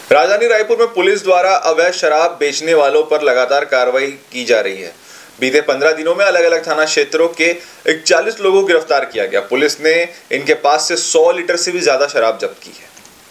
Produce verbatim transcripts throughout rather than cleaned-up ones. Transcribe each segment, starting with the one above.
राजधानी रायपुर में पुलिस द्वारा अवैध शराब बेचने वालों पर लगातार कार्रवाई की जा रही है। बीते पंद्रह दिनों में अलग अलग थाना क्षेत्रों के इकतालीस लोगों को गिरफ्तार किया गया। पुलिस ने इनके पास से सौ लीटर से भी ज्यादा शराब जब्त की है।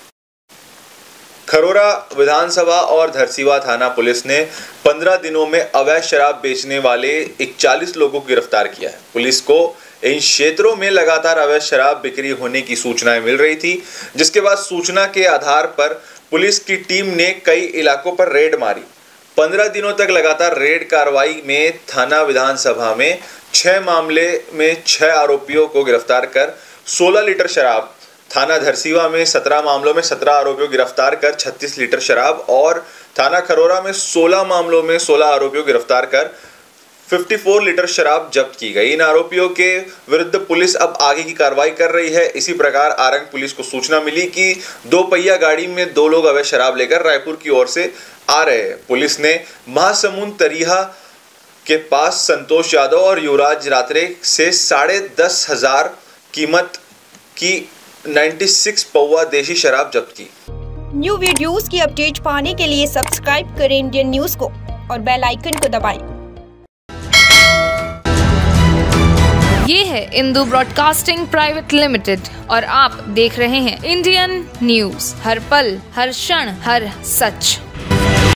खरोरा विधानसभा और धरसीवा थाना पुलिस ने पंद्रह दिनों में अवैध शराब बेचने वाले इकतालीस लोगों को गिरफ्तार किया है। पुलिस को इन क्षेत्रों में लगातार अवैध शराब बिक्री होने की सूचनाएं मिल रही थी, जिसके बाद सूचना के आधार पर पुलिस की टीम ने कई इलाकों पर रेड मारी। पंद्रह दिनों तक लगातार रेड कार्रवाई में थाना विधानसभा में छह मामले में छह आरोपियों को गिरफ्तार कर सोलह लीटर शराब, थाना धरसीवा में सत्रह मामलों में सत्रह आरोपियों को गिरफ्तार कर छत्तीस लीटर शराब और थाना खरोरा में सोलह मामलों में सोलह आरोपियों को गिरफ्तार कर चौवन लीटर शराब जब्त की गई। इन आरोपियों के विरुद्ध पुलिस अब आगे की कार्रवाई कर रही है। इसी प्रकार आरंग पुलिस को सूचना मिली कि दो पहिया गाड़ी में दो लोग अवैध शराब लेकर रायपुर की ओर से आ रहे हैं। पुलिस ने महासमुंद तरीहा के पास संतोष यादव और युवराज रात्रे से साढ़े दस हजार कीमत की छियानवे पौवा देशी शराब जब्त की। न्यू वीडियोस की अपडेट पाने के लिए सब्सक्राइब करें इंडियन न्यूज को और बेल आइकन को दबाएं। ये है इंदू ब्रॉडकास्टिंग प्राइवेट लिमिटेड और आप देख रहे हैं इंडियन न्यूज, हर पल हर क्षण हर सच।